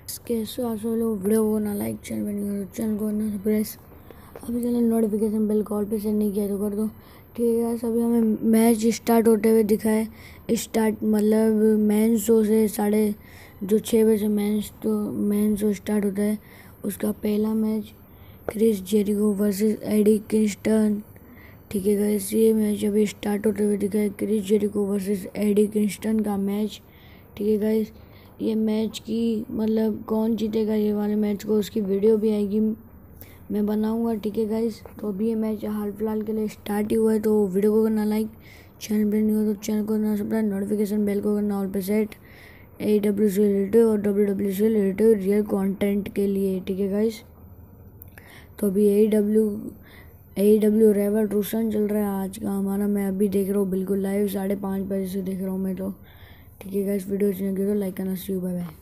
कैसे आप सब लोग वीडियो को ना लाइक चैनल को ना प्रेस अभी चैनल नोटिफिकेशन बेल कॉल पे सेंड नहीं किया तो कर दो। ठीक है गाइस, अभी हमें मैच स्टार्ट होते हुए दिखा है। स्टार्ट मतलब मेन शो से 6 बजे मेन शो स्टार्ट होता है। उसका पहला match Chris Jericho versus Eddie Kingston. ठीक है गाइस, ये मैच अभी स्टार्ट होते हुए दिखा है। Chris Jericho versus Eddie Kingston का मैच। ठीक है गाइस, ये मैच की मतलब कौन जीतेगा ये वाले मैच को उसकी वीडियो भी आएगी, मैं बनाऊंगा। ठीक है गाइस, तो अभी ये मैच हाल फिलहाल के लिए स्टार्ट ही हुआ है। तो वीडियो को करना लाइक, चैनल पर नहीं हो तो चैनल को करना सब्सक्राइब, नोटिफिकेशन बेल को करना ऑल पे सेट AEW से रिलेटेड और WWE से रिलेटेड रियल कंटेंट के लिए। ठीक है गाइस, तो अभी AEW रेवोल्यूशन चल रहा है आज का हमारा। मैं अभी देख रहा हूँ बिल्कुल लाइव 5:30 बजे से देख रहा हूँ मैं तो। ठीक है गाइस, वीडियो अच्छी लगी तो लाइक करना। See you, bye bye.